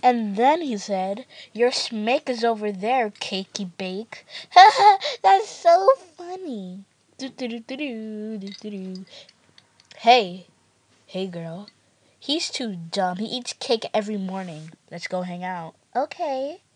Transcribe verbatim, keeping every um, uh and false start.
And then he said, "Your snake is over there, Cakey Bake." Haha, that's so funny. Hey, hey girl. He's too dumb. He eats cake every morning. Let's go hang out. Okay.